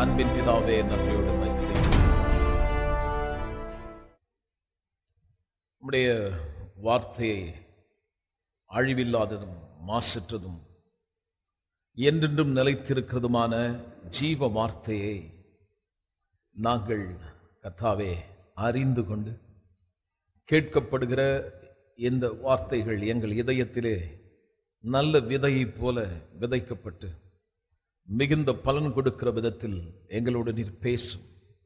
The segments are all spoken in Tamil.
அன்பின் பிதாவே, நன்றியோடு உம்முடைய வார்த்தையை அழிவில்லாததும் மாசற்றதும் என்றென்றும் நிலைத்திருக்கிறதுமான ஜீவ வார்த்தையை நாங்கள் கர்த்தாவே அறிந்து கொண்டு கேட்கப்படுகிற இந்த வார்த்தைகள் எங்கள் இதயத்திலே நல்ல விதையைப் போல விதைக்கப்பட்டு மிகுந்த பலன் கொடுக்கிற விதத்தில் எங்களோடு நீர் பேசும்.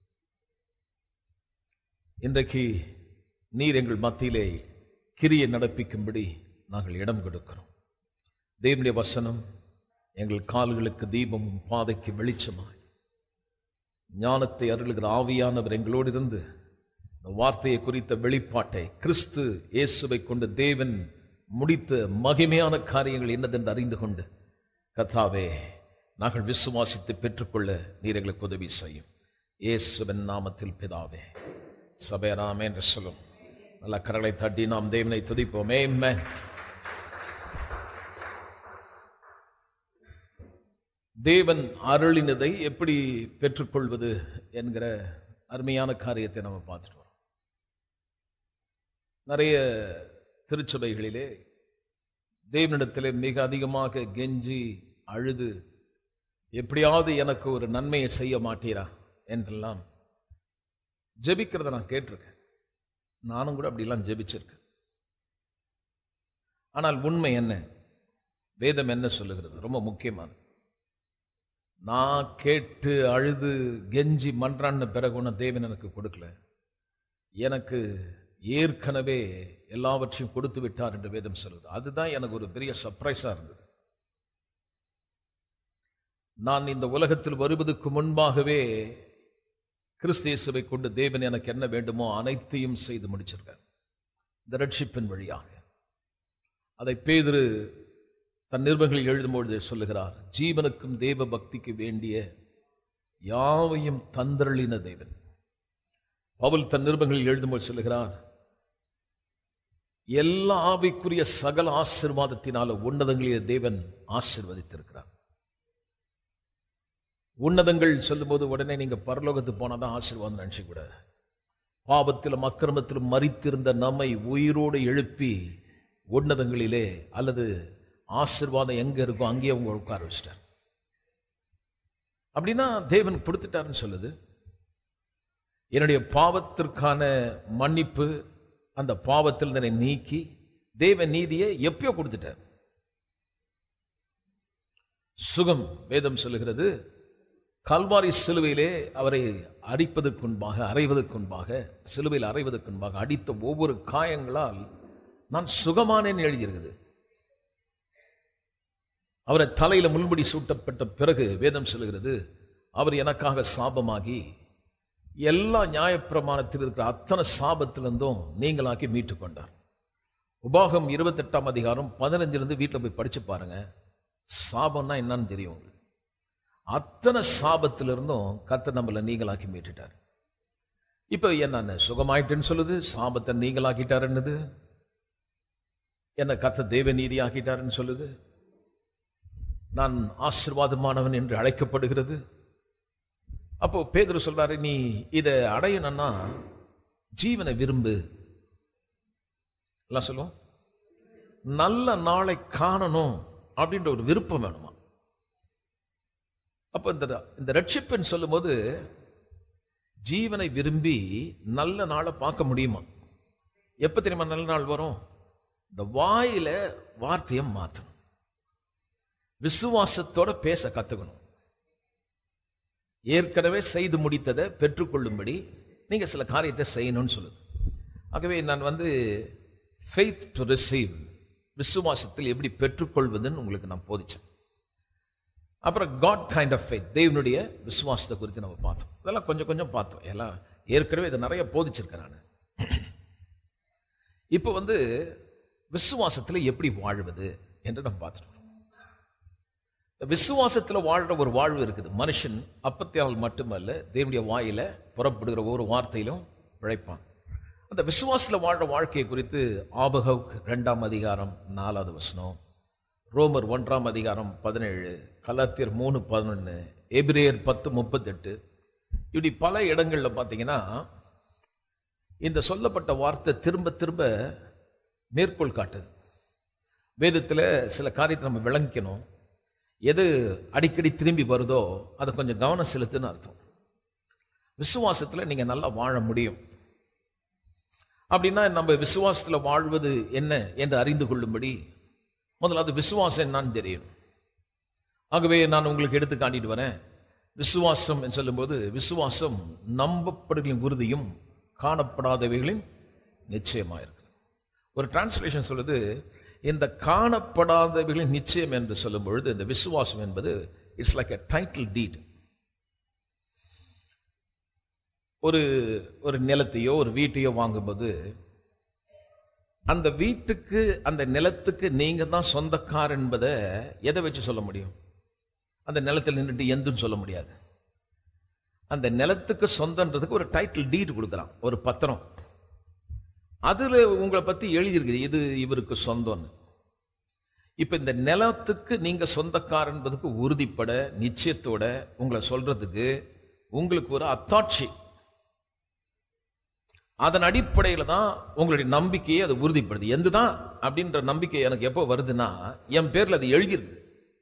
இன்றைக்கு நீர் எங்கள் மத்தியிலே கிரியை நடப்பிக்கும்படி நாங்கள் இடம் கொடுக்கிறோம். தேவனுடைய வசனம் எங்கள் கால்களுக்கு தீபமும் பாதைக்கு வெளிச்சமாய், ஞானத்தை அருளுகிற ஆவியானவர் எங்களோடு இருந்து இந்த வார்த்தையை குறித்த வெளிப்பாட்டை, கிறிஸ்து இயேசுவை கொண்டு தேவன் முடித்த மகிமையான காரியங்கள் என்னதென்று அறிந்து கொண்டு கர்த்தாவே நாங்கள் விசுவாசித்து பெற்றுக்கொள்ள நீர் எங்களுக்கு உதவி செய்யும். இயேசுவின் நாமத்தில் பிதாவே. சபையாராமே என்று சொல்லும். நல்ல கரங்களை தட்டி நாம் தேவனை துதிப்போம். ஆமென். தேவன் அருளினதை எப்படி பெற்றுக்கொள்வது என்கிற அருமையான காரியத்தை நம்ம பார்த்துட்டு வரோம். நிறைய திருச்சபைகளிலே தேவனிடத்திலே மிக அதிகமாக கெஞ்சி அழுது, எப்படியாவது எனக்கு ஒரு நன்மையை செய்ய மாட்டீரா என்றெல்லாம் ஜெபிக்கிறத நான் கேட்டிருக்கேன். நானும் கூட அப்படிலாம் ஜெபிச்சிருக்கேன். ஆனால் உண்மை என்ன, வேதம் என்ன சொல்லுகிறது? ரொம்ப முக்கியமானது. நான் கேட்டு அழுது கெஞ்சி மன்றான பிறகு ஒன்று தேவன் எனக்கு கொடுக்கல, எனக்கு ஏற்கனவே எல்லாவற்றையும் கொடுத்து விட்டார் என்று வேதம் சொல்லுது. அதுதான் எனக்கு ஒரு பெரிய சர்ப்ரைஸாக இருந்தது. நான் இந்த உலகத்தில் வருவதற்கு முன்பாகவே கிறிஸ்து இயேசுவை கொண்டு தேவன் எனக்கு என்ன வேண்டுமோ அனைத்தையும் செய்து முடிச்சிருக்கார் இந்த ரட்சிப்பின் வழியாக. அதை பேதுரு தன் நிருபங்களில் எழுதும்பொழுது சொல்லுகிறார், ஜீவனுக்கும் தேவ பக்திக்கு வேண்டிய யாவையும் தந்தருளின தேவன். பவுல் தன் நிருபங்களில் எழுதும்போது சொல்லுகிறார், எல்லா ஆவிக்குரிய சகல ஆசீர்வாதத்தினால உன்னதங்களிலே தேவன் ஆசீர்வதித்திருக்கிறார். உன்னதங்கள் சொல்லும்போது உடனே நீங்க பரலோகத்துக்கு போனாதான் ஆசீர்வாதம் நினைச்சு கூட, பாவத்திலும் அக்கிரமத்திலும் மரித்திருந்த நம்மை உயிரோடு எழுப்பி உன்னதங்களிலே அல்லது ஆசீர்வாதம் எங்க இருக்கோ அங்கேயே அவங்க உட்கார வச்சிட்டார். அப்படின்னா தேவன் கொடுத்துட்டாருன்னு சொல்லுது. என்னுடைய பாவத்திற்கான மன்னிப்பு, அந்த பாவத்தில் என்னை நீக்கி தேவ நீதியை எப்பயோ கொடுத்துட்டார். சுகம், வேதம் சொல்லுகிறது, கல்வாரி சிலுவையிலே அவரை அடிப்பதற்கு முன்பாக, அறைவதற்கு முன்பாக, சிலுவையில் அறைவதற்கு முன்பாக அடித்த ஒவ்வொரு காயங்களால் நான் சுகமானேன்னு எழுதியிருக்குது. அவரை தலையில முள்முடி சூட்டப்பட்ட பிறகு வேதம் சொல்லுகிறது, அவர் எனக்காக சாபமாகி எல்லா நியாயப்பிரமாணத்தில் இருக்கிற அத்தனை சாபத்திலிருந்தும் நீங்களாக்கி மீட்டு கொண்டார். உபாகம் 28ஆம் அதிகாரம் 15 வீட்டில் போய் படிச்சு பாருங்க. சாபம்னா என்னன்னு தெரியும் உங்களுக்கு. அத்தனை சாபத்திலிருந்தும் கர்த்தர் நம்மளை நீங்களாக்கி மீட்டுட்டார். இப்ப என்ன சுகமாயிட்டுன்னு சொல்லுது, சாபத்தை நீங்களாக்கிட்டாருன்னுது, என்ன கர்த்தர் தேவ நீதி ஆக்கிட்டாருன்னு சொல்லுது, நான் ஆசீர்வாதமானவன் என்று அழைக்கப்படுகிறது. அப்போ பேதுரு சொல்றாரு, நீ இதை அடையணும்னா ஜீவனை விரும்பு. எல்லாம் சொல்லுவோம், நல்ல நாளை காணணும் அப்படின்ற ஒரு விருப்பம் வேணுமா. அப்ப இந்த ரட்சிப்புன்னு சொல்லும் போது ஜீவனை விரும்பி நல்ல நாளை பார்க்க முடியுமா? எப்ப தெரியுமா நல்ல நாள் வரும்? இந்த வாயில வார்த்தையை மாற்றணும், விசுவாசத்தோட பேச கத்துக்கணும். ஏற்கனவே செய்து முடித்ததை பெற்றுக்கொள்ளும்படி நீங்க சில காரியத்தை செய்யணும்னு சொல்லுது. ஆகவே நான் ஃபெய்த் டு ரிசீவ், விசுவாசத்தில் எப்படி பெற்றுக்கொள்வதுன்னு உங்களுக்கு நான் போதிச்சேன். அப்புறம் காட் கைண்ட் ஆஃப் ஃபெய்த், தேவனுடைய விசுவாசத்தை குறித்து நம்ம பார்த்தோம். இதெல்லாம் கொஞ்சம் கொஞ்சம் பார்த்தோம். எல்லாம் ஏற்கனவே இதை நிறைய போதிச்சிருக்கேன் நான். இப்போ விசுவாசத்தில் எப்படி வாழ்வது என்று நம்ம பார்த்துட்டு வரோம். விசுவாசத்தில் வாழ்ற ஒரு வாழ்வு இருக்குது. மனுஷன் அப்பத்தியால் மட்டுமல்ல, தேவனுடைய வாயில புறப்படுகிற ஒரு வார்த்தையிலும் பிழைப்பான். அந்த விசுவாசத்தில் வாழ்ற வாழ்க்கையை குறித்து ஆபகூக் 2ஆம் அதிகாரம் 4வது வசனம், ரோமர் 1ஆம் அதிகாரம் 17, கலாத்தியர் 3:11, எபிரேயர் 10:38. இப்படி பல இடங்களில் பார்த்தீங்கன்னா இந்த சொல்லப்பட்ட வார்த்தை திரும்ப திரும்ப மேற்கோள் காட்டுது. வேதத்தில் சில காரியத்தை நம்ம விளங்கிக்கணும். எது அடிக்கடி திரும்பி வருதோ அதை கொஞ்சம் கவனம் செலுத்துன்னு அர்த்தம். விசுவாசத்தில் நீங்கள் நல்லா வாழ முடியும் அப்படின்னா நம்ம விசுவாசத்தில் வாழ்வது என்ன என்று அறிந்து கொள்ளும்படி முதலாவது விசுவாசம் என்னன்னு தெரியும். ஆகவே நான் உங்களுக்கு எடுத்து காட்டிட்டு வரேன். விசுவாசம் என்று சொல்லும்போது விசுவாசம் நம்பப்படுகளின் உறுதியும் காணப்படாதவைகளின் நிச்சயமாயிருக்கு. ஒரு டிரான்ஸ்லேஷன் சொல்லுது, இந்த காணப்படாதவைகளின் நிச்சயம் என்று சொல்லும் பொழுது இந்த விசுவாசம் என்பது it's like a title deed. ஒரு நிலத்தையோ ஒரு வீட்டையோ வாங்கும்போது அந்த வீட்டுக்கு அந்த நிலத்துக்கு நீங்க தான் சொந்தக்கார் என்பதை எதை வச்சு சொல்ல முடியும்? அந்த நிலத்தில் நின்றுட்டு எந்துன்னு சொல்ல முடியாது. அந்த நிலத்துக்கு சொந்தன்றதுக்கு ஒரு டைட்டில் டீட் கொடுக்குறான், ஒரு பத்திரம். அதுல உங்களை பத்தி எழுதியிருக்குது, இது இவருக்கு சொந்தம்னு. இப்ப இந்த நிலத்துக்கு நீங்க சொந்தக்கார் என்பதுக்கு உறுதிப்பட நிச்சயத்தோட உங்களை சொல்றதுக்கு உங்களுக்கு ஒரு அத்தாட்சி, அதன் அடிப்படையில் தான் உங்களுடைய நம்பிக்கையை அது உறுதிப்படுது. எந்துதான் அப்படின்ற நம்பிக்கை எனக்கு எப்போ வருதுன்னா என் பேர்ல அது எழுதிருக்கு.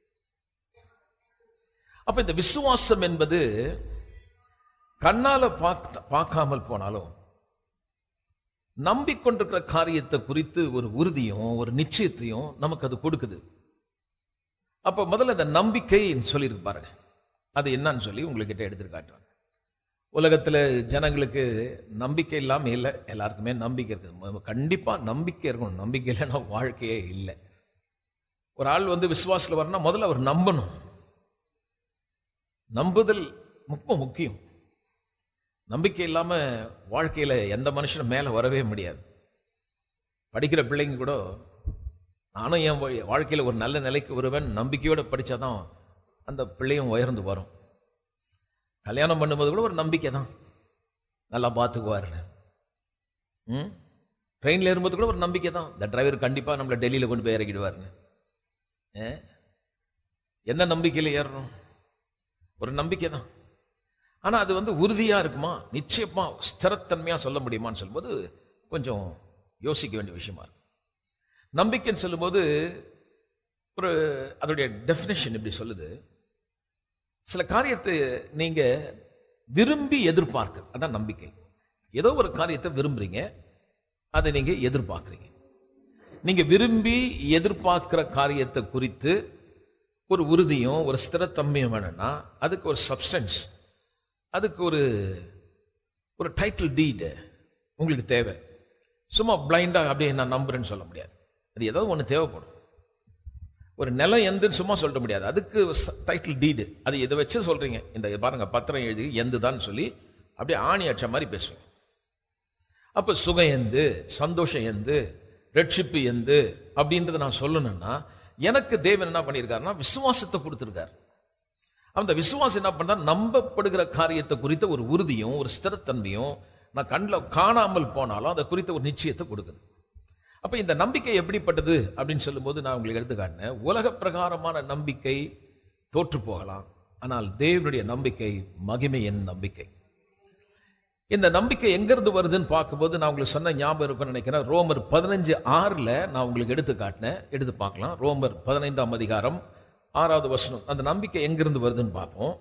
அப்ப இந்த விசுவாசம் என்பது கண்ணால பார்க்காமல் போனாலும் நம்பிக்கொண்டிருக்கிற காரியத்தை குறித்து ஒரு உறுதியும் ஒரு நிச்சயத்தையும் நமக்கு அது கொடுக்குது. அப்ப முதல்ல இந்த நம்பிக்கை சொல்லியிருக்கு பாருங்க, அது என்னன்னு சொல்லி உங்ககிட்ட எடுத்துட்டு காட்டுறாங்க. உலகத்துல ஜனங்களுக்கு நம்பிக்கை இல்லாம இல்லை, எல்லாருக்குமே நம்பிக்கை இருக்கு. கண்டிப்பா நம்பிக்கை இருக்கணும். நம்பிக்கை இல்லைன்னா வாழ்க்கையே இல்லை. ஒரு ஆள் விசுவாசத்துல வரணும்னா முதல்ல அவர் நம்பணும். நம்புதல் ரொம்ப முக்கியம். நம்பிக்கை இல்லாம வாழ்க்கையில எந்த மனுஷனும் மேல வரவே முடியாது. படிக்கிற பிள்ளைங்க கூட, நானும் என் வாழ்க்கையில ஒரு நல்ல நிலைக்கு வருவேன் நம்பிக்கையோட படிச்சாதான் அந்த பிள்ளையும் உயர்ந்து வரும். கல்யாணம் பண்ணும்போது கூட ஒரு நம்பிக்கை தான், நல்லா பார்த்துக்குவாரு. ட்ரெயின்ல ஏறும்போது கூட ஒரு நம்பிக்கை தான், இந்த டிரைவர் கண்டிப்பா நம்மளை டெல்லியில கொண்டு போய் இறக்கிடுவாருன்னு. எந்த நம்பிக்கையில ஏறணும்? ஒரு நம்பிக்கை தான். ஆனா அது உறுதியா இருக்குமா, நிச்சயமா ஸ்திரத்தன்மையா சொல்ல முடியுமான்னு சொல்லும்போது கொஞ்சம் யோசிக்க வேண்டிய விஷயமா இருக்கு. நம்பிக்கைன்னு சொல்லும்போது ஒரு அதோடைய டெஃபினேஷன் இப்படி சொல்லுது, சில காரியத்தை நீங்க விரும்பி எதிர்பார்க்க, அதான் நம்பிக்கை. ஏதோ ஒரு காரியத்தை விரும்புறீங்க, அதை நீங்க எதிர்பார்க்குறீங்க. நீங்க விரும்பி எதிர்பார்க்கிற காரியத்தை குறித்து ஒரு உறுதியும் ஒரு ஸ்திரத்தன்மையும் வேணும்னா அதுக்கு ஒரு சப்ஸ்டன்ஸ், அதுக்கு ஒரு டைட்டில் டீட் உங்களுக்கு தேவை. சும்மா பிளைண்டா அப்படியே நான் நம்புறேன்னு சொல்ல முடியாது. அது ஏதாவது ஒன்று தேவைப்படும். ஒரு நிலம் எந்துன்னு சும்மா சொல்ல முடியாது, அதுக்கு டைட்டில் டீடு. அது இதை வச்சு சொல்றீங்க, இந்த பாருங்க பத்திரம் எழுதி எந்துதான் சொல்லி அப்படியே ஆணி அடிச்ச மாதிரி பேசுவீங்க. அப்ப சுகம் எந்து, சந்தோஷம் எந்து, ரட்சிப்பு எந்து அப்படின்றத நான் சொல்லணும்னா எனக்கு தேவன் என்ன பண்ணியிருக்காருன்னா விசுவாசத்தை கொடுத்திருக்காரு. அந்த விசுவாசம் என்ன பண்ணா நம்பப்படுகிற காரியத்தை குறித்த ஒரு உறுதியும் ஒரு ஸ்திரத்தன்மையும், நான் கண்ணில் காணாமல் போனாலும் அதை குறித்த ஒரு நிச்சயத்தை கொடுக்குது. அப்ப இந்த நம்பிக்கை எப்படிப்பட்டது அப்படின்னு சொல்லும்போது நான் உங்களுக்கு எடுத்து காட்டினேன். உலக பிரகாரமான நம்பிக்கை தோற்று போகலாம், ஆனால் தேவனுடைய நம்பிக்கை மகிமையின் நம்பிக்கை. இந்த நம்பிக்கை எங்கிருந்து வருதுன்னு பார்க்கும்போது நான் உங்களுக்கு சொன்ன ஞாபகம் இருக்குன்னு நினைக்கிறேன். ரோமர் 15:6 நான் உங்களுக்கு எடுத்து காட்டினேன், எடுத்து பார்க்கலாம். ரோமர் 15ஆம் அதிகாரம் 6வது வசனம். அந்த நம்பிக்கை எங்கிருந்து வருதுன்னு பார்ப்போம்.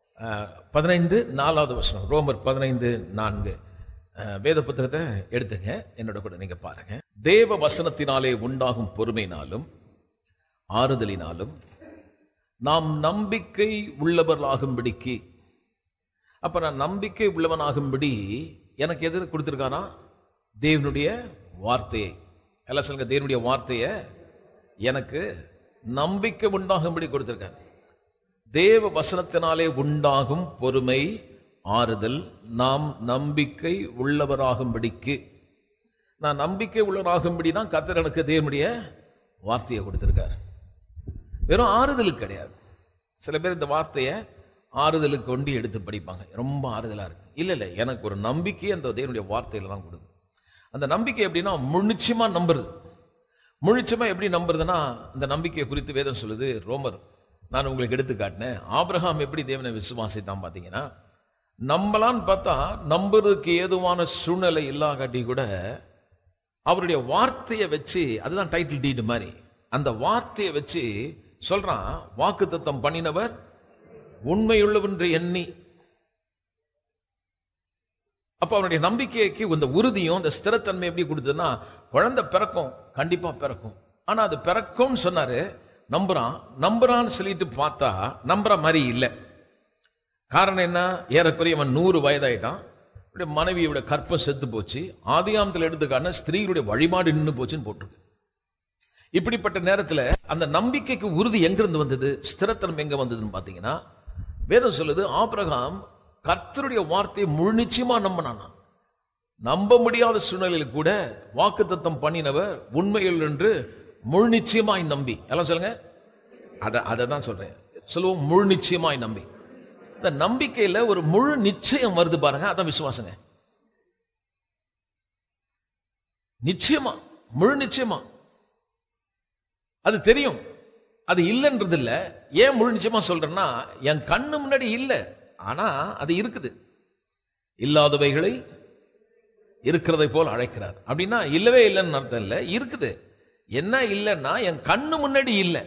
15:4வது வசனம். ரோமர் 15:4 வேத புத்தகத்தை எடுத்துங்க, என்னோட கூட நீங்க பாருங்க. தேவ வசனத்தினாலே உண்டாகும் பொறுமையினாலும் ஆறுதலினாலும் நாம் நம்பிக்கை உள்ளவர்களாகும்படிக்கு. அப்ப நான் நம்பிக்கை உள்ளவனாகும்படி எனக்கு எது கொடுத்திருக்கானா? தேவனுடைய வார்த்தையை. எல்லாம் சொல்லுங்க, தேவனுடைய வார்த்தையை எனக்கு நம்பிக்கை உண்டாகும்படி கொடுத்திருக்கார். தேவ வசனத்தினாலே உண்டாகும் பொறுமை ஆறுதல் நாம் நம்பிக்கை உள்ளவராகும்படிக்கு. நான் நம்பிக்கை உள்ளவராகும்படி தான் கர்த்தர் எனக்கு தேவனுடைய வார்த்தையை கொடுத்திருக்கார். வெறும் ஆறுதலுக்கு கிடையாது. சில பேர் இந்த வார்த்தையை ஆறுதலுக்கு கொண்டு எடுத்து படிப்பாங்க, ரொம்ப ஆறுதலா இருக்கு. இல்ல, எனக்கு ஒரு நம்பிக்கை அந்த தேவனுடைய வார்த்தையில தான் கொடுக்குது. அந்த நம்பிக்கை எப்படின்னா முழுச்சமா நம்புறது. முழுச்சமா எப்படி நம்புறதுன்னா, இந்த நம்பிக்கையை குறித்து வேதம் சொல்லுது. ரோமர் நான் உங்களுக்கு எடுத்து காட்டினேன். ஆபிரகாம் எப்படி தேவனை விசுவாசித்தான் பார்த்தீங்கன்னா, நம்பலான்னு பார்த்தா நம்புறதுக்கு ஏதுவான சூழ்நிலை இல்லாகாட்டி கூட அவருடைய வார்த்தையை வச்சு, அதுதான் டைட்டில் டீடு மாதிரி, அந்த வார்த்தையை வச்சு சொல்றான், வாக்குத்தத்தம் பண்ணினவர் உண்மையுள்ளவென்று எண்ணி. அப்ப அவனுடைய நம்பிக்கைக்கு இந்த உறுதியும் இந்த ஸ்திரத்தன்மை எப்படி கொடுத்ததுன்னா, குழந்தை பிறக்கும், கண்டிப்பா பிறக்கும். ஆனா அது பிறக்கும்னு சொன்னாரு, நம்புறான்னு சொல்லிட்டு பார்த்தா நம்புற மாதிரி இல்லை. காரணம் என்ன? ஏறக்குறைய அவன் 100 வயதாயிட்டான். மனைவியோட கற்பம் செத்து போச்சு. ஆதியாமத்தில் எடுத்துக்கான ஸ்திரீகளுடைய வழிபாடு நின்று போச்சுன்னு போட்டிருக்கு. இப்படிப்பட்ட நேரத்தில் அந்த நம்பிக்கைக்கு உறுதி எங்கிருந்து வந்தது, ஸ்திரத்தனம் எங்க வந்ததுன்னு பார்த்தீங்கன்னா, வேதம் சொல்லுது, ஆபிரகாம் கர்த்தருடைய வார்த்தையை முழு நிச்சயமா நம்பினான். நம்ப முடியாத சூழ்நிலையில் கூட வாக்குத்தத்தம் பண்ணினவர் உண்மையில் என்று முழு நிச்சயமாய் நம்பி. எல்லாம் சொல்லுங்க, அதை தான் சொல்றேன். சொல்லுவோம், முழு நிச்சயமாய் நம்பி. இந்த நம்பிக்கையில ஒரு முழு நிச்சயம் வருது பாருங்க, அதான் விசுவாசங்க. நிச்சயமா, முழு நிச்சயமா அது தெரியும், அது இல்லைன்றது இல்ல. ஏன் முழு நிச்சயமா சொல்றேன்னா, என் கண்ணு முன்னாடி இல்லை, ஆனா அது இருக்குது. இல்லாதவைகளை இருக்கிறதை போல் அழைக்கிறார். அப்படின்னா இல்லவே இல்லைன்னு அர்த்தம் இல்லை, இருக்குது. என்ன இல்லைன்னா என் கண்ணு முன்னாடி இல்லை.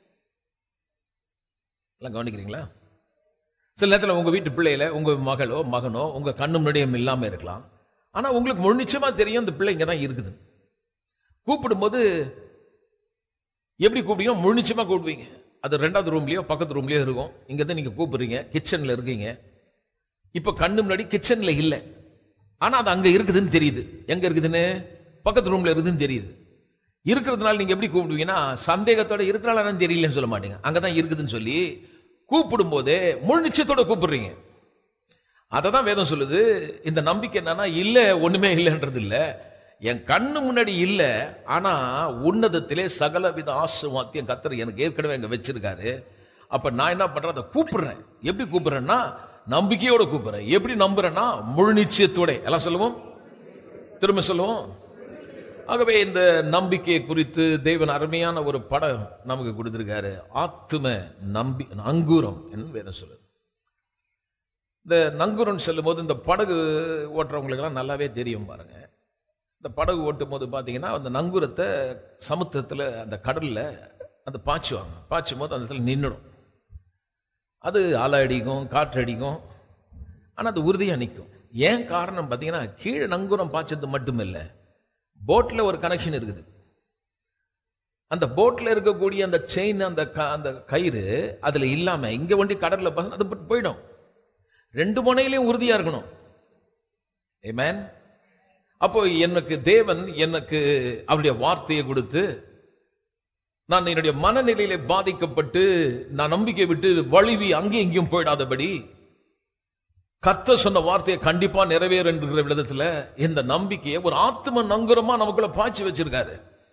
கவனிக்கிறீங்களா? சில நேரத்தில் உங்க வீட்டு பிள்ளையில உங்க மகளோ மகனோ உங்க கண்ணு முன்னாடியே இல்லாம இருக்கலாம். ஆனா உங்களுக்கு முழு நிச்சயமா தெரியும் இந்த பிள்ளை இங்க தான் இருக்குது. கூப்பிடும்போது எப்படி கூப்பிடுவீங்க? முழு நிச்சயமா கூப்பிடுவீங்க. அது 2வது ரூம்லயோ பக்கத்து ரூம்லயோ இருக்கும். இங்க தான் நீங்க கூப்பிடுறீங்க, கிச்சன்ல இருக்கீங்க. இப்ப கண்ணு முன்னாடி கிச்சன்ல இல்லை, ஆனா அது அங்க இருக்குதுன்னு தெரியுது. எங்க இருக்குதுன்னு? பக்கத்து ரூம்ல இருக்குதுன்னு தெரியுது. இருக்கிறதுனால நீங்க எப்படி கூப்பிடுவீங்கன்னா, சந்தேகத்தோட இருக்கிறாலும் தெரியலன்னு சொல்ல மாட்டீங்க, அங்கதான் இருக்குதுன்னு சொல்லி கூப்பிடும் போதே முழு நிச்சயத்தோட கூப்பிடுறீங்க. அதை தான் வேதம் சொல்லுது. இந்த நம்பிக்கை என்னன்னா, இல்ல ஒண்ணுமே இல்லைன்றது இல்ல, என் கண்ணு முன்னாடி இல்ல, ஆனா உன்னதத்திலே சகலவித ஆசீர்வாதத்தையும் கர்த்தர் எனக்கு ஏற்கனவே அங்க வச்சிருக்காரு. அப்ப நான் என்ன பண்றேன், அதை கூப்பிடுறேன். எப்படி கூப்பிடுறேன்னா, நம்பிக்கையோட கூப்பிடுறேன். எப்படி நம்புறேன்னா, முழு நிச்சயத்தோட. எல்லாம் சொல்லுவோம், திரும்ப சொல்லுவோம். ஆகவே இந்த நம்பிக்கையை குறித்து தேவன் அருமையான ஒரு படம் நமக்கு கொடுத்திருக்காரு. ஆத்தும நங்கூரம் என்று வேதம் சொல்லுது. இந்த நங்கூரம் சொல்லும் போது இந்த படகு ஓட்டுறவங்களுக்கு எல்லாம் நல்லாவே தெரியும் பாருங்க. இந்த படகு ஓட்டும் போது பாத்தீங்கன்னா, அந்த நங்கூரத்தை சமுத்திரத்துல அந்த கடல்ல அந்த பாய்ச்சுவாங்க. பாய்ச்சும் போது அந்த இடத்துல நின்றுடும். அது அலை அடிக்கும், காற்று அடிக்கும், ஆனா அது உறுதியா நிற்கும். ஏன் காரணம் பாத்தீங்கன்னா, கீழே நங்கூரம் பாய்ச்சது மட்டும் இல்லை, போட்ல ஒரு கனெக்ஷன் இருக்குது. அந்த போட்ல இருக்கக்கூடிய அந்த செயின், அந்த கயிறு அதுல இல்லாம இங்க வண்டி கடல்ல அது போயிடும். 2 முனையிலையும் உறுதியா இருக்கணும். ஆமென். அப்போ எனக்கு தேவன் எனக்கு அவருடைய வார்த்தையை கொடுத்து, நான் என்னுடைய மனநிலையில பாதிக்கப்பட்டு நான் நம்பிக்கை விட்டு வழுவி அங்கே எங்கேயும் போயிடாதபடி கர்த்தர் சொன்ன வார்த்தையை கண்டிப்பா நிறைவேற என்கிற விதத்துல இந்த நம்பிக்கையை ஒரு ஆத்ம நங்குரமா நமக்குள்ள பாய்ச்சி வச்சிருக்காரு.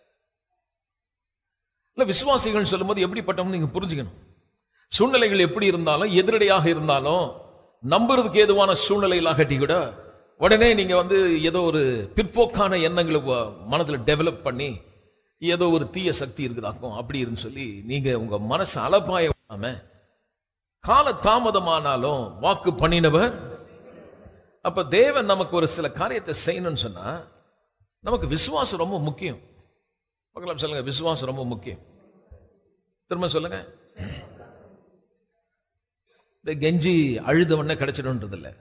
இல்ல, விசுவாசிகள் சொல்லும் போது எப்படிப்பட்டவங்க நீங்க புரிஞ்சுக்கணும். சூழ்நிலைகள் எப்படி இருந்தாலும், எதிரடையாக இருந்தாலும், நம்புறதுக்கு ஏதுவான சூழ்நிலைகளாகட்டி கூட உடனே நீங்க ஏதோ ஒரு பிற்போக்கான எண்ணங்களை மனதில் டெவலப் பண்ணி ஏதோ ஒரு தீய சக்தி இருக்குதாக்கும் அப்படி இருந்து சொல்லி நீங்க உங்க மனசு அலப்பாய கால தாமதமானாலும் வாக்கு பண்ணினவர். அப்ப தேவன் நமக்கு ஒரு சில காரியத்தை செய்யணும்னு சொன்னா நமக்கு விசுவாசம் ரொம்ப முக்கியம். பார்க்கலாம், சொல்லுங்க, விசுவாசம் ரொம்ப முக்கியம். திரும்ப சொல்லுங்க. கெஞ்சி அழுதவன கிடைச்சிடும்ன்றது இல்லை,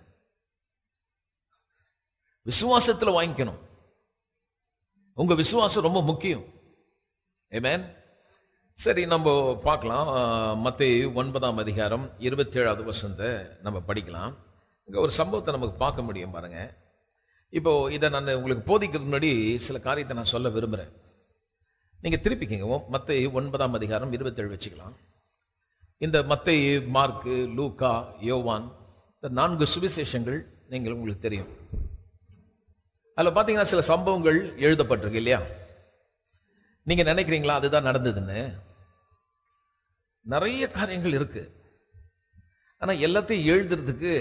விசுவாசத்துல வாங்கிக்கணும். உங்க விசுவாசம் ரொம்ப முக்கியம். ஆமென். சரி, நம்ம பார்க்கலாம். மத்தேயு 9ஆம் அதிகாரம் 27வது வசனத்தை நம்ம படிக்கலாம். இங்க ஒரு சம்பவத்தை நமக்கு பார்க்க முடியும் பாருங்க. இப்போ இதை நான் உங்களுக்கு போதிக்கிறதுக்கு முன்னாடி சில காரியத்தை நான் சொல்ல விரும்புறேன். நீங்க திருப்பிக்கிங்க. மத்தேயு 9ஆம் அதிகாரம் 27 வச்சுக்கலாம். இந்த மத்தேயு, மார்க்கு, லூக்கா, யோவான், இந்த 4 சுவிசேஷங்கள் நீங்கள் உங்களுக்கு தெரியும். அதில் பார்த்தீங்கன்னா சில சம்பவங்கள் எழுதப்பட்டிருக்கு இல்லையா? நீங்க நினைக்கிறீங்களா அதுதான் நடந்ததுன்னு? நிறைய காரியங்கள் இருக்கு, ஆனா எல்லாத்தையும் எழுதுறதுக்கு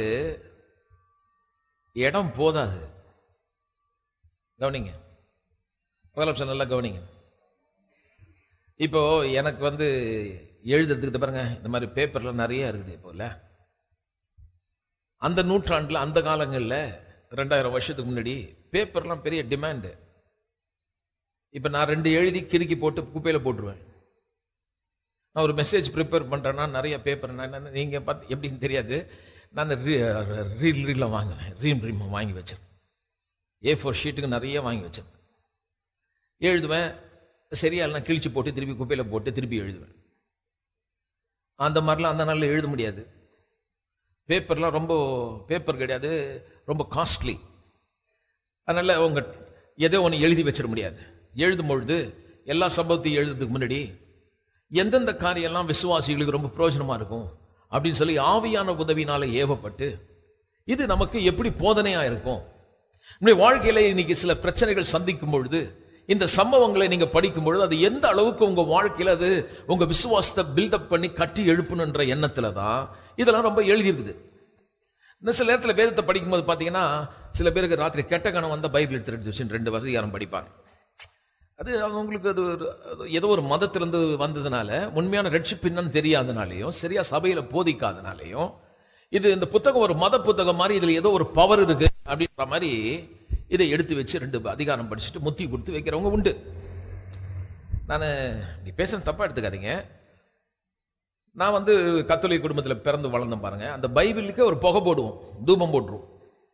இடம் போதாது. கவனிங்க, நல்லா கவனிங்க. இப்போ எனக்கு எழுதுறதுக்கு பாருங்க, இந்த மாதிரி பேப்பர்ல நிறைய இருக்குது போல. அந்த நூற்றாண்டுல, அந்த காலங்களில் 2000 வருஷத்துக்கு முன்னாடி பேப்பர்லாம் பெரிய டிமாண்டு. இப்ப நான் 2 எழுதி கிறுக்கி போட்டு குப்பையில போட்டுருவேன். நான் ஒரு மெசேஜ் ப்ரிப்பேர் பண்றேன்னா நிறைய பேப்பர், நீங்க பார்த்து எப்படின்னு தெரியாது, நான் ரீலாம் வாங்குவேன், ரீம் வாங்கி வச்சிருக்கேன். A4 ஷீட்டுக்கு நிறைய வாங்கி வச்சிருக்கேன். எழுதுவேன், சரியா இல்லைனா கிழிச்சு போட்டு திருப்பி குப்பையில போட்டு திருப்பி எழுதுவேன். அந்த மாதிரிலாம் அந்த நாளில் எழுத முடியாது. பேப்பர்லாம் ரொம்ப பேப்பர் கிடையாது, ரொம்ப காஸ்ட்லி. அதனால உங்க எதோ ஒன்று எழுதி வச்சிட முடியாது. எழுதும் பொழுது எல்லா சம்பவத்தையும் எழுதுறதுக்கு முன்னாடி எந்தெந்த காரியெல்லாம் விசுவாசிகளுக்கு ரொம்ப பிரயோஜனமா இருக்கும் அப்படின்னு சொல்லி ஆவியான உதவினால ஏவப்பட்டு இது நமக்கு எப்படி போதனையா இருக்கும். நம்முடைய வாழ்க்கையில இன்னைக்கு சில பிரச்சனைகள் சந்திக்கும் பொழுது இந்த சம்பவங்களை நீங்க படிக்கும் பொழுது அது எந்த அளவுக்கு உங்க வாழ்க்கையில அது உங்க விசுவாசத்தை பில்டப் பண்ணி கட்டி எழுப்பணுன்ற எண்ணத்துல தான் இதெல்லாம் ரொம்ப எழுதியிருக்குது. இன்னும் சில நேரத்தில் வேதத்தை படிக்கும்போது பார்த்தீங்கன்னா சில பேருக்கு ராத்திரி கெட்ட கணம் வந்த பைபிள் எடுத்து வச்சு 2 அதிகாரம் படிப்பாங்க. அது அவங்களுக்கு அது ஏதோ ஒரு மதத்திலிருந்து வந்ததுனால, உண்மையான ரட்சிப்பு என்னன்னு தெரியாதனாலையும், சரியா சபையில போதிக்காதனாலையும், இது இந்த புத்தகம் ஒரு மத புத்தகம் மாதிரி, இதுல ஏதோ ஒரு பவர் இருக்கு அப்படின்ற மாதிரி இதை எடுத்து வச்சு 2 அதிகாரம் படிச்சுட்டு முத்தி கொடுத்து வைக்கிறவங்க உண்டு. நான் நீ பேசுற தப்பா எடுத்துக்காதீங்க. நான் கத்தோலிக்க குடும்பத்தில் பிறந்து வளர்ந்தேன் பாருங்க. அந்த பைபிளுக்கு ஒரு புகை போடுவோம், தூபம் போட்டுருவோம்.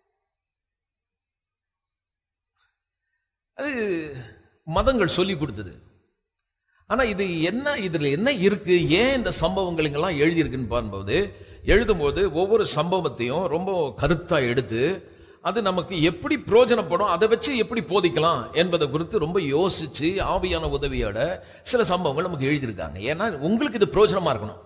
அது மதங்கள் சொல்லி கொடுத்தது. ஆனா இது என்ன, இதுல என்ன இருக்கு, ஏன் இந்த சம்பவங்கள் எல்லாம் எழுதியிருக்குன்னு பார்க்கும்போது, எழுதும்போது ஒவ்வொரு சம்பவத்தையும் ரொம்ப கருத்தா எடுத்து அது நமக்கு எப்படி பிரயோஜனப்படும், அதை வச்சு எப்படி போதிக்கலாம் என்பதை குறித்து ரொம்ப யோசிச்சு ஆவியான உதவியோட சில சம்பவங்கள் நமக்கு எழுதியிருக்காங்க. ஏன்னா உங்களுக்கு இது பிரயோஜனமா இருக்கணும்.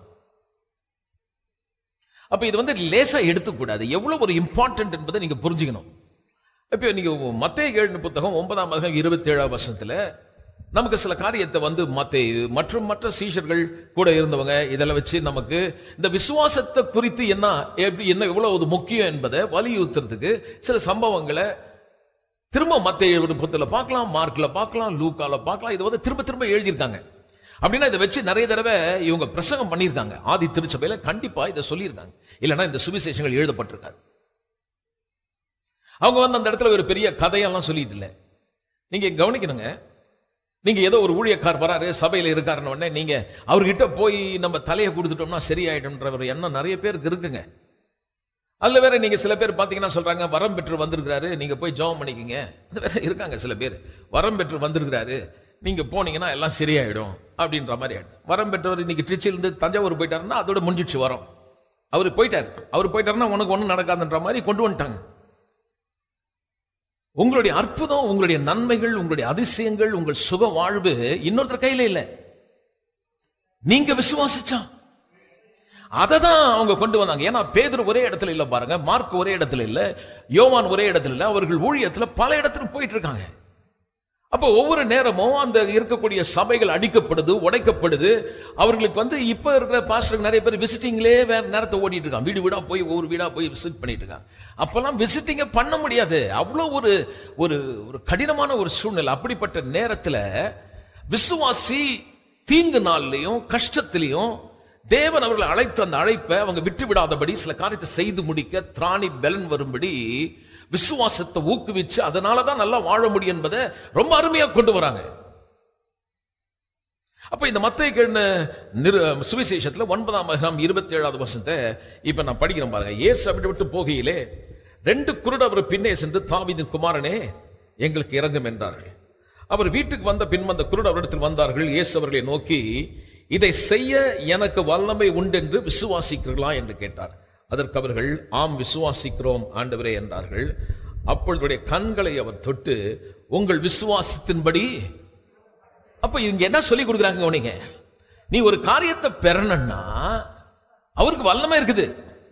அப்ப இது லேசா எடுத்துக்கூடாது, எவ்வளவு ஒரு இம்பார்ட்டன்ட் என்பதை நீங்க புரிஞ்சுக்கணும். இப்போ நீங்க மத்தேயு எழுதின புத்தகம் 9ஆம் அதிகாரம் 27ஆம் வசனத்துல நமக்கு சில காரியத்தை மத்தேயு மற்றும் மற்ற சீஷர்கள் கூட இருந்தவங்க இதெல்லாம் வச்சு நமக்கு இந்த விசுவாசத்தை குறித்து என்ன எவ்வளவு முக்கியம் என்பதை வலியுறுத்துறதுக்கு சில சம்பவங்களை திரும்ப மத்தேயு புத்தகத்துல பார்க்கலாம், மார்க்ல பார்க்கலாம், லூக்கால பார்க்கலாம். இது திரும்ப திரும்ப எழுதியிருக்காங்க. அப்படின்னா இதை வச்சு நிறைய தடவை இவங்க பிரசங்கம் பண்ணியிருக்காங்க. ஆதி திருச்சபையில கண்டிப்பா இதை சொல்லியிருக்காங்க, இல்லைன்னா இந்த சுவிசேஷங்கள் எழுதப்பட்டிருக்காங்க. அவங்க அந்த இடத்துல ஒரு பெரிய கதையெல்லாம் சொல்லிட்டு இல்லை. நீங்க கவனிக்கணுங்க, நீங்க ஏதோ ஒரு ஊழியக்கார் வராரு, சபையில இருக்காருன்னு உடனே நீங்க அவர்கிட்ட போய் நம்ம தலையை கொடுத்துட்டோம்னா சரியாயிடும்ன்ற ஒரு எண்ணம் நிறைய பேருக்கு இருக்குங்க. அதுல வேற நீங்க சில பேர் பாத்தீங்கன்னா சொல்றாங்க, வரம் பெற்று வந்திருக்கிறாரு, நீங்க போய் ஜெபம் பண்ணிக்கங்க. அது வேற இருக்காங்க சில பேர், வரம் பெற்று வந்திருக்கிறாரு, நீங்க போனீங்கன்னா எல்லாம் சரியாயிடும் அப்படின்ற மாதிரி ஆயிடும். வரம் பெற்றவர் இன்னைக்கு திருச்சியிலிருந்து தஞ்சாவூர் போயிட்டாருன்னா அதோட முடிஞ்சிடுச்சு வரம். அவர் போயிட்டாருன்னா உனக்கு ஒன்றும் நடக்காதுன்ற மாதிரி கொண்டு வந்துட்டாங்க. உங்களுடைய அற்புதம், உங்களுடைய நன்மைகள், உங்களுடைய அதிசயங்கள், உங்கள் சுக வாழ்வு இன்னொருத்தர் கையில இல்லை, நீங்க விசுவாசிச்சா அதை தான் அவங்க கொண்டு வந்தாங்க. ஏன்னா பேதுரு ஒரே இடத்துல இல்ல பாருங்க, மார்க் ஒரே இடத்துல இல்ல, யோவான் ஒரே இடத்துல இல்ல, அவர்கள் ஊழியத்துல பல இடத்துல போயிட்டு இருக்காங்க. அப்போ ஒவ்வொரு நேரமும் அந்த இருக்கக்கூடிய சபைகள் அடிக்கப்படுது, உடைக்கப்படுது. அவர்களுக்கு இப்ப இருக்கிற பாஸ்டருக்கு நிறைய பேர் விசிட்டிங்லே வேற நேரத்தை ஓடிட்டு இருக்காங்க, வீடு வீடா போய் ஒவ்வொரு வீடா போய் விசிட் பண்ணிட்டு இருக்காங்க. அப்பெல்லாம் விசிட்டிங்க பண்ண முடியாது, அவ்வளோ ஒரு ஒரு கடினமான ஒரு சூழ்நிலை. அப்படிப்பட்ட நேரத்துல விசுவாசி தீங்கு நாள்லையும் கஷ்டத்திலையும் தேவன் அவர்களை அழைத்த அந்த அழைப்பை அவங்க விட்டு விடாதபடி சில காரியத்தை செய்து முடிக்க திராணி பலன் வரும்படி விசுவாசத்தை ஊக்குவிச்சு அதனாலதான் நல்லா வாழ முடியும் என்பதை ரொம்ப அருமையா கொண்டு வராங்க. அப்ப இந்த மத்தேயு சுவிசேஷத்துல 9ஆம் அதிகாரம் 27ஆவது வசனத்தை இப்ப நான் படிக்கிறேன் பாருங்க. இயேசு அப்படி விட்டு போகையிலே 2 குருடர் அவர் பின்னே சென்று, தாவீதின் குமாரனே எங்களுக்கு இரங்கும் என்றார்கள். அவர் வீட்டுக்கு வந்த பின் அந்த குருடர் அவரிடத்தில் வந்தார்கள். இயேசு அவர்களை நோக்கி, இதை செய்ய எனக்கு வல்லமை உண்டென்று விசுவாசிக்கிறீர்களா என்று கேட்டார். அதற்கு அவர்கள், ஆம் விசுவாசிக்கிறோம் ஆண்டவரே என்றார்கள். அப்பொழுது கண்களை அவர் தொட்டு, உங்கள் விசுவாசத்தின்படி. அப்ப இங்க என்ன சொல்லி கொடுக்குறாங்க, நீங்க நீ ஒரு காரியத்தை பெறணும்னா அவருக்கு வல்லமை இருக்குது.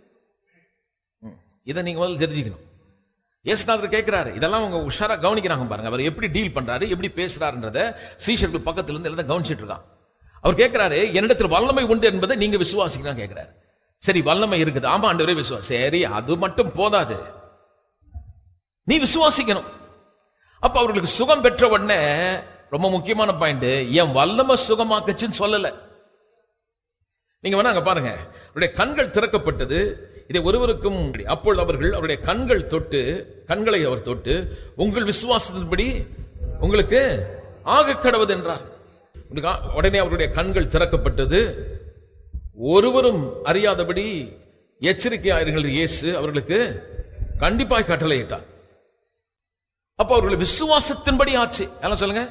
இதை நீங்க முதல்ல தெரிஞ்சுக்கணும். இயேசுநாதர் கேட்கிறாரு, இதெல்லாம் அவங்க உஷாரா கவனிக்கிறாங்க பாருங்க. அவர் எப்படி டீல் பண்றாரு, எப்படி பேசுறாருன்றத சீஷர்கள் பக்கத்துல இருந்து எல்லாம் கவனிச்சிட்டு இருக்கான். அவர் கேட்கிறாரு, என்னிடத்தில் வல்லமை உண்டு என்பதை நீங்க விசுவாசிக்கலாம் கேட்கிறாரு. சரி, வல்லமை இருக்குது, ஆமா ஆண்டவரே விசுவாசி. சரி, அது மட்டும் போதாது, நீ விசுவாசிக்கணும். அப்ப அவர்களுக்கு சுகம் பெற்ற உடனே ரொம்ப முக்கியமான பாயிண்ட், என் வல்லமை சுகமாக்குச்சுன்னு சொல்லல. நீங்க வேணா அங்க பாருங்க, அவருடைய கண்கள் திறக்கப்பட்டது. இதை ஒருவருக்கும் அப்பொழுது அவர்கள் அவருடைய கண்களை அவர் தொட்டு உங்கள் விசுவாசத்தின்படி உங்களுக்கு ஆக கடவது என்றார். உடனே அவருடைய கண்கள் திறக்கப்பட்டது. ஒருவரும் அறியாதபடி எச்சரிக்கையாயிருங்கள் இயேசு அவர்களுக்கு கண்டிப்பாய் கட்டளையிட்டார். அப்ப அவர்கள் விசுவாசத்தின்படி ஆச்சு. எல்லாம் சொல்லுங்க,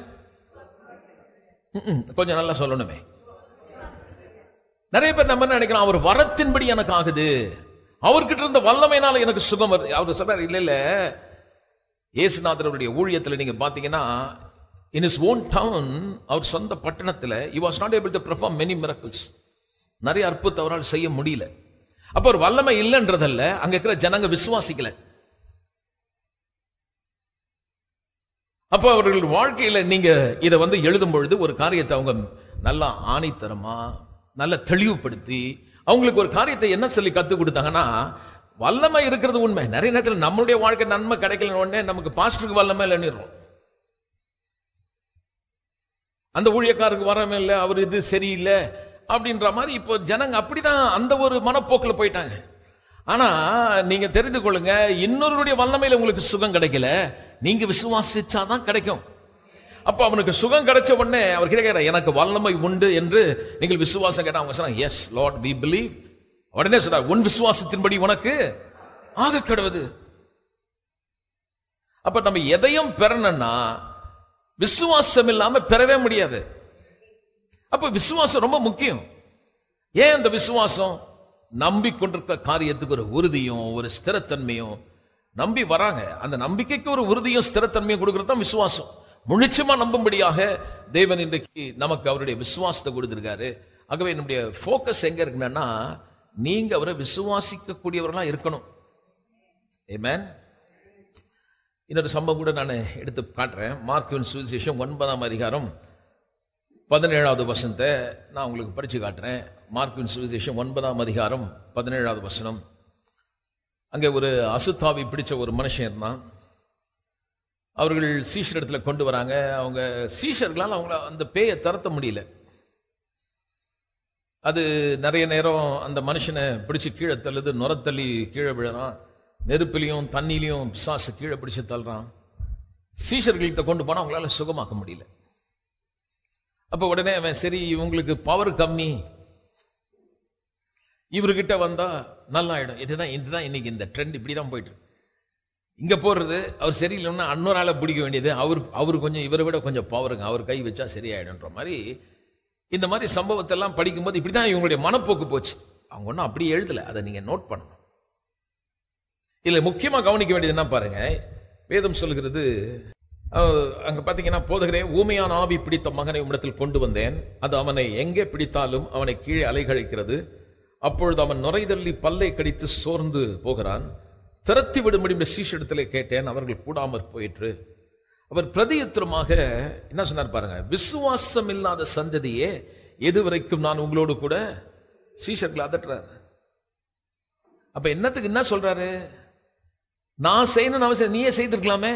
கொஞ்சம் நல்லா சொல்லணுமே. நிறைய பேர் நம்ம என்ன நினைக்கிறோம், அவர் வரத்தின்படி எனக்கு ஆகுது, அவர்கிட்ட இருந்த வல்லமையினால எனக்கு சுகம் வருது. அவர் சொல்றாரு, இல்ல இல்ல, இயேசுநாதருடைய ஊழியத்தில் நீங்க பாத்தீங்கன்னா, in his own town, அவர் சொந்த பட்டணத்தில் he was not able to perform many miracles. நிறைய அற்புதத்தை அவரால் செய்ய முடியல. அப்ப ஒரு வல்லமை இல்லைன்றதல்ல, அங்க இருக்கிற ஜனங்க விசுவாசிக்கல. அப்ப அவர்கள் வாழ்க்கையில நீங்க இதை எழுதும் பொழுது ஒரு காரியத்தை அவங்க நல்லா ஆணித்தரமா நல்ல தெளிவுபடுத்தி அவங்களுக்கு ஒரு காரியத்தை என்ன சொல்லி கத்து கொடுத்தாங்கன்னா, வல்லமை இருக்கிறது உண்மை. நிறைய நேரத்தில் நம்மளுடைய வாழ்க்கை நன்மை கிடைக்கல உடனே நமக்கு பாஸ்டருக்கு வல்லமை இல்லைன்னு, அந்த ஊழியக்காரருக்கு வரமே இல்லை, அவர் இது சரியில்லை அப்படின்ற மாதிரி இப்போ ஜனங்க அப்படிதான் அந்த ஒரு மனப்போக்கில் போயிட்டாங்க. ஆனா நீங்க தெரிந்து கொள்ளுங்க, இன்னொருடைய வல்லமையில உங்களுக்கு சுகம் கிடைக்கல, நீங்க விசுவாசிச்சாதான் கிடைக்கும். அப்ப அவனுக்கு சுகம் கிடைச்ச உடனே அவர் கேட்கிறார், எனக்கு வல்லமை உண்டு என்று நீங்கள் விசுவாசம் கேட்டா அவங்க சொன்னாங்க, எஸ் லார்ட் வி பிலீவ். உடனே சொல்றார், உன் விசுவாசத்தின்படி உனக்கு ஆக கடவது. அப்ப நம்ம எதையும் பெறணும்னா விசுவாசம் இல்லாம பெறவே முடியாது. அப்ப விசுவாசம் ரொம்ப முக்கியம். ஏன் அந்த விசுவாசம்? நம்பிக்கொண்டிருக்கிற காரியத்துக்கு ஒரு உறுதியும் ஒரு ஸ்திரத்தன்மையும், நம்பி வராங்க, அந்த நம்பிக்கைக்கு ஒரு உறுதியும் ஸ்திரத்தன்மையும் கொடுக்கறது தான் விசுவாசம். முழுச்சமா நம்பும்படியாக தேவன் இன்றைக்கு நமக்கு அவருடைய விசுவாசத்தை கொடுத்திருக்காரு. ஆகவே நம்முடைய போக்கஸ் எங்க இருக்குன்னா, நீங்க அவரை விசுவாசிக்க கூடியவர்களா இருக்கணும். ஆமென். இன்னொரு சம்பவம் கூட நான் எடுத்து காட்டுறேன். மார்க்கின் சுவிசேஷம் 9ஆம் அதிகாரம் 17வது வசனத்தை நான் உங்களுக்கு படிச்சு காட்டுறேன். மார்க்கின் சுவிசேஷம் 9ஆம் அதிகாரம் 17வது வசனம். அங்கே ஒரு அசுத்தாவி பிடிச்ச ஒரு மனுஷன் இருந்தான். அவர்கள் சீஷர் இடத்துல கொண்டு வராங்க. அவங்க சீஷர்களால் அவங்கள அந்த பேயை தரத்த முடியல. அது நிறைய நேரம் அந்த மனுஷனை பிடிச்சு கீழே தள்ளுது, நுரத்தள்ளி கீழே விழறான், நெருப்பிலையும் தண்ணிலையும் பிசாசு கீழே பிடிச்சு தள்ளுறான். சீஷர்கள்கிட்ட கொண்டு போனா அவங்களால சுகமாக்க முடியல. அப்ப உடனே அவன், சரி இவங்களுக்கு பவர் கம்மி, இவர்கிட்ட வந்தா நல்லா ஆயிடும், இதுதான் இன்னைக்கு இந்த ட்ரெண்ட், இப்படிதான் போயிட்டு இங்க போறது. அவர் சரியில்லைன்னா இன்னொரு ஆளை பிடிக்க வேண்டியது, அவரு கொஞ்சம் இவரை விட கொஞ்சம் பவருங்க, அவர் கை வச்சா சரியாயிடும்ன்ற மாதிரி. இந்த மாதிரி சம்பவத்தை எல்லாம் படிக்கும்போது இப்படிதான் இவங்களுடைய மனப்போக்கு போச்சு. அவங்க ஒன்றும் அப்படி எழுதல, அதை நீங்க நோட் பண்ணணும். இல்ல முக்கியமா கவனிக்க வேண்டியது என்ன பாருங்க, வேதம் சொல்கிறது, அங்க பாத்தீங்கன்னா, போதகரே, ஊமையான ஆவி பிடித்த மகனை உம்மிடத்தில் கொண்டு வந்தேன், அது அவனை எங்கே பிடித்தாலும் அவனை கீழே அலைகழிக்கிறது, அப்பொழுது அவன் நுரைதள்ளி பல்லை கடித்து சோர்ந்து போகிறான், திரத்தி விடும்படி சீஷரிடத்திலே கேட்டேன், அவர்கள் கூடாமற் போயிற்று. அவர் பிரதியுத்தரமாக என்ன சொன்னார் பாருங்க, விசுவாசம் இல்லாத சந்ததியே, எதுவரைக்கும் நான் உங்களோடு கூட. சீஷர்கள் அதட்டுறார். அப்ப என்னத்துக்கு என்ன சொல்றாரு, நான் செய்யணும்னு அவசியம், நீயே செய்திருக்கலாமே.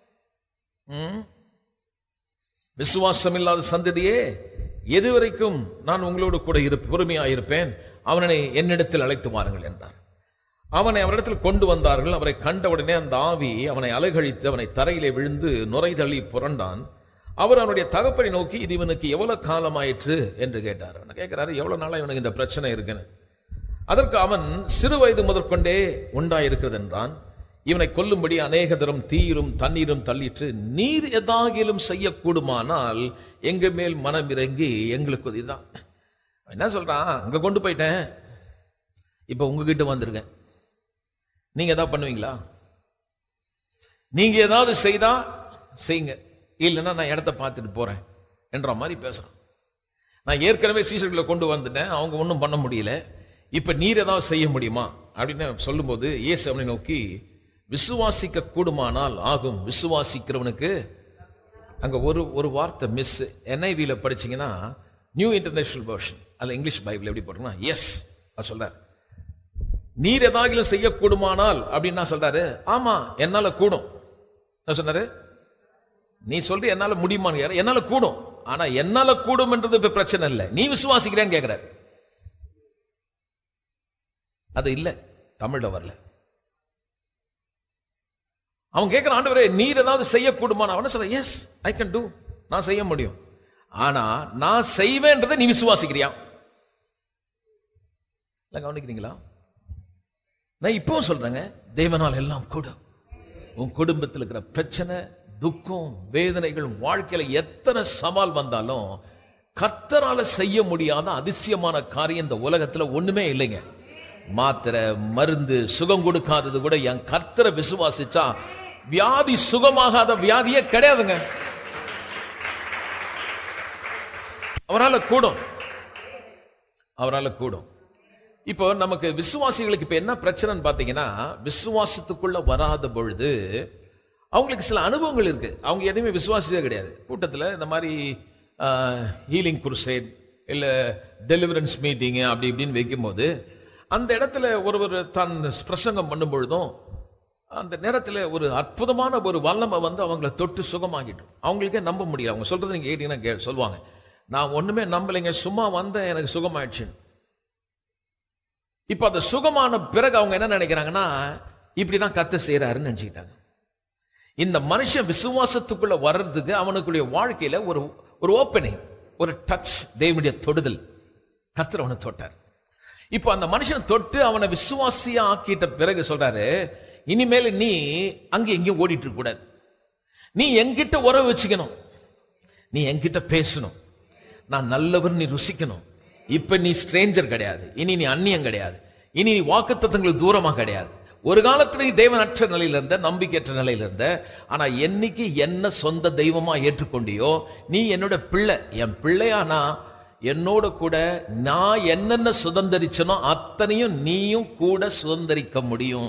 விசுவாசம் இல்லாத சந்ததியே, எதுவரைக்கும் நான் உங்களோடு கூட பொறுமையாயிருப்பேன், அவனை என்னிடத்தில் அழைத்து வாருங்கள் என்றார். அவனை அவரிடத்தில் கொண்டு வந்தார்கள். அவரை கண்டவுடனே அந்த ஆவி அவனை அலைகழித்து அவனை தரையிலே விழுந்து நுரைதள்ளி புரண்டான். அவர் அவனுடைய தகப்பனை நோக்கி, இது இவனுக்கு எவ்வளவு காலமாயிற்று என்று கேட்டார். கேட்கிறாரு, எவ்வளவு நாளா இவனுக்கு இந்த பிரச்சனை இருக்குன்னு. அதற்கு அவன், சிறு வயது முதற்கொண்டே உண்டாயிருக்கிறது என்றான். இவனை கொல்லும்படி அநேக தரம் தீரும் தண்ணீரும் தள்ளிற்று, நீர் எதாகிலும் செய்யக்கூடுமானால் எங்க மேல் மனம் இறங்கி எங்களுக்கு இதுதான். என்ன சொல்றான், அங்க கொண்டு போயிட்டேன், இப்ப உங்ககிட்ட வந்திருக்கேன், நீங்க ஏதாவது பண்ணுவீங்களா? நீங்க ஏதாவது செய்தா செய்யுங்க, இல்லைன்னா நான் இடத்த பார்த்துட்டு போறேன் என்ற மாதிரி பேசுறான். நான் ஏற்கனவே சீஷர்களை கொண்டு வந்துட்டேன், அவங்க ஒன்றும் பண்ண முடியல, இப்ப நீர் ஏதாவது செய்ய முடியுமா அப்படின்னு சொல்லும்போது இயேசு அவனை நோக்கி, விசுவாசிக்க கூடுமானால் ஆகும், விசுவாசிக்கிறவனுக்கு. அங்க ஒரு வார்த்தை மிஸ். NIV படிச்சீங்கன்னா, நியூ இன்டர்நேஷனல் வெர்ஷன், அல்ல இங்கிலீஷ் பைபிள் எப்படி போட்டோம்னா எஸ் சொல்றாரு. நீர் ஏதாகிலும் செய்யக்கூடுமானால் அப்படின்னா சொல்றாரு, ஆமா என்னால கூடும். என்ன சொன்னாரு, நீ சொல்ற என்னால முடியுமான்னு, என்னால கூடும். ஆனா என்னால கூடும் என்றது இப்ப பிரச்சனை இல்லை, நீ விசுவாசிக்கிறேன்னு கேட்கிறாரு. அது இல்லை, தமிழ்ல வரல. அவன் கேட்கிற, ஆண்டவரே நீர் ஏதாவது செய்யக்கூடுமான? அவன சொல்ற, எஸ் ஐ கேன் டூ, நான் செய்ய முடியும். ஆனா நான் செய்வேன்றதை நீ விசுவாசிக்கிறியா? கவனிக்கிறீங்களா? நான் இப்பவும் சொல்றேங்க, தேவனால் எல்லாம் கூடும். உன் குடும்பத்தில் இருக்கிற பிரச்சனை, துக்கம், வேதனைகள், வாழ்க்கையில எத்தனை சவால் வந்தாலும் கர்த்தரால செய்ய முடியாத அதிசயமான காரியம் இந்த உலகத்துல ஒண்ணுமே இல்லைங்க. மாத்திரை மருந்து சுகம் கொடுக்காதது கூட என் கர்த்தரை விசுவாசிச்சா வியாதி சுகமாகாத வியாதியே கிடையாதுங்க. அவரால் கூடும், அவரால் கூடும். இப்போ நமக்கு விசுவாசிகளுக்கு இப்ப என்ன பிரச்சனைன்னு பாத்தீங்கன்னா, விசுவாசத்துக்குள்ள வராத பொழுது அவங்களுக்கு சில அனுபவங்கள் இருக்கு. அவங்க எதையுமே விசுவாசித்தே கிடையாது. கூட்டத்தில் இந்த மாதிரி ஹீலிங் குருசேட் இல்ல டெலிவரன்ஸ் மீட்டிங் அப்படி இப்படின்னு வைக்கும்போது அந்த இடத்துல ஒருவர் தான் பிரசங்கம் பண்ணும் பொழுதும் அந்த நேரத்தில் ஒரு அற்புதமான ஒரு வல்லமை வந்து அவங்களை தொட்டு சுகமாகிட்டோம். அவங்களுக்கே நம்ப முடியல. அவங்க சொல்றது நீங்க கேட்டீங்கன்னா சொல்லுவாங்க, நான் ஒண்ணுமே நம்பலைங்க, சும்மா வந்தேன், எனக்கு சுகமாயிடுச்சு. இப்ப அந்த சுகமான பிறகு அவங்க என்ன நினைக்கிறாங்கன்னா, இப்படிதான் கர்த்தர் செய்யறாருன்னு நினைச்சுக்கிட்டாங்க. இந்த மனுஷன் விசுவாசத்துக்குள்ள வர்றதுக்கு அவனுக்குடைய வாழ்க்கையில ஒரு ஓப்பனிங், ஒரு டச், தேவனுடைய தொடுதல், கர்த்தர் அவனை தொட்டார். இப்ப அந்த மனுஷன் தொட்டு அவனை விசுவாசியா ஆக்கிட்ட பிறகு சொல்றாரு, இனிமேல் நீ அங்க எங்கேயும் ஓடிட்டு இருக்க கூடாது, நீ என்கிட்ட உறவு வச்சுக்கணும், நீ என்கிட்ட பேசணும், நான் நல்லவர் நீ ருசிக்கணும். இப்ப நீ ஸ்ட்ரேஞ்சர் கிடையாது, இனி நீ அந்நியம் கிடையாது, இனி நீ வாக்குத்தத்தங்களுக்கு தூரமா கிடையாது. ஒரு காலத்துல நீ தேவனற்ற நிலையில இருந்த, நம்பிக்கையற்ற நிலையில இருந்த, ஆனா என்னைக்கு என்ன சொந்த தெய்வமா ஏற்றுக்கொண்டியோ, நீ என்னோட பிள்ளை, என் பிள்ளையானா என்னோட கூட நான் என்னென்ன சுதந்திரிச்சனோ அத்தனையும் நீயும் கூட சுதந்திரிக்க முடியும்.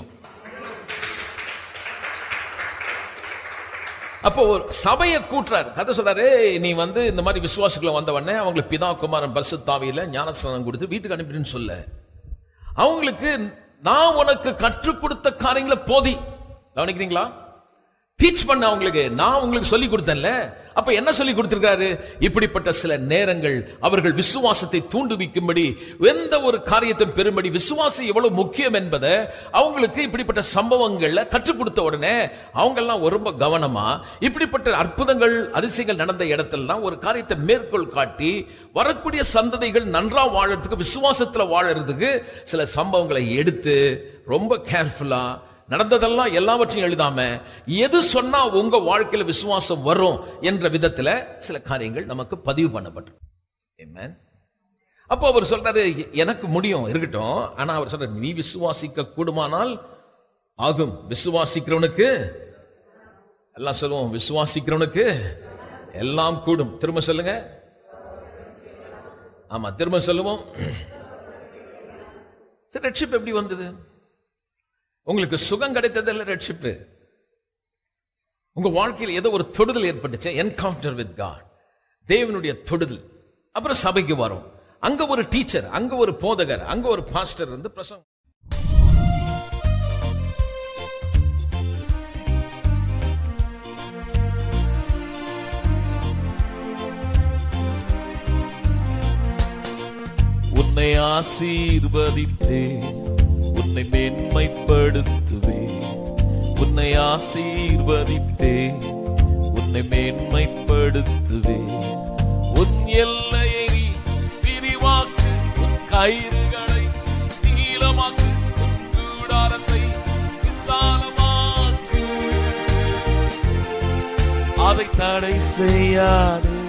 அப்போ ஒரு சபையை கூட்டுறாரு. கதை சொல்றாரு, நீ வந்து இந்த மாதிரி விசுவாசிகளை வந்தவொடனே அவங்களுக்கு பிதா குமாரன் பரிசுத்த ஆவியில ஞானஸ்நானம் கொடுத்து வீட்டுக்கு அனுப்பிடுன்னு சொல்ல, அவங்களுக்கு நான் உனக்கு கற்றுக் கொடுத்த காரியங்களை போதி, கவனிக்கிறீங்களா, டீச் பண்ண அவங்களுக்கு, நான் உங்களுக்கு சொல்லி கொடுத்தேன்ல. அப்ப என்ன சொல்லி கொடுத்திருக்காரு? இப்படிப்பட்ட சில நேரங்கள் அவர்கள் விசுவாசத்தை தூண்டுவிக்கும்படி, எந்த ஒரு காரியத்தை பெறும்படி விசுவாசம் எவ்வளவு முக்கியம் என்பதை அவங்களுக்கு இப்படிப்பட்ட சம்பவங்கள்ல கற்றுக் கொடுத்த உடனே அவங்க எல்லாம் ரொம்ப கவனமா இப்படிப்பட்ட அற்புதங்கள் அதிசயங்கள் நடந்த இடத்துல ஒரு காரியத்தை மேற்கோள் காட்டி வரக்கூடிய சந்ததிகள் நன்றா வாழறதுக்கு, விசுவாசத்துல வாழறதுக்கு சில சம்பவங்களை எடுத்து ரொம்ப கேர்ஃபுல்லா நடந்ததெல்லாம் எல்லாவற்றையும் எழுதாம, எது சொன்னா உங்க வாழ்க்கையில விசுவாசம் வரும் என்ற விதத்துல சில காரியங்கள் நமக்கு பதிவு பண்ணப்பட்டிருக்கு. அப்போ அவர் சொல்றாரு, எனக்கு முடியும் இருக்கட்டும், ஆனா அவர் சொல்றாரு, நீ விசுவாசிக்க கூடுமானால் ஆகும். விசுவாசிக்கிறவனுக்கு எல்லாம் சொல்லுவோம், விசுவாசிக்கிறவனுக்கு எல்லாம் கூடும். திரும்ப சொல்லுங்க. ஆமா, திரும்ப சொல்லுவோம். ரட்சிப்பு எப்படி வந்தது? உங்களுக்கு சுகம் கிடைத்ததில்லை ரட்சிப்பு, உங்க வாழ்க்கையில் ஏதோ ஒரு தொடுதல் ஏற்பட்டுச்சு, என்கவுண்டர் வித் காட், தேவனுடைய தொடுதல். அப்புறம் சபைக்கு வரும், அங்க ஒரு டீச்சர், அங்க ஒரு போதகர், அங்க ஒரு பாஸ்டர் வந்து பிரசங்கம். உன்னை ஆசீர்வதித்தே, உன்னை மேன்மைப்படுத்துவே, உன்னை ஆசீர்வதித்தே, உன்னை மேன்மைப்படுத்துவே. உன் எல்லையை விரிவாக்கு, உன் கயிறுகளை நீளமாக்கு, உன் கூடாரத்தை விசாலமாக்கு, அதை தடை செய்யாது.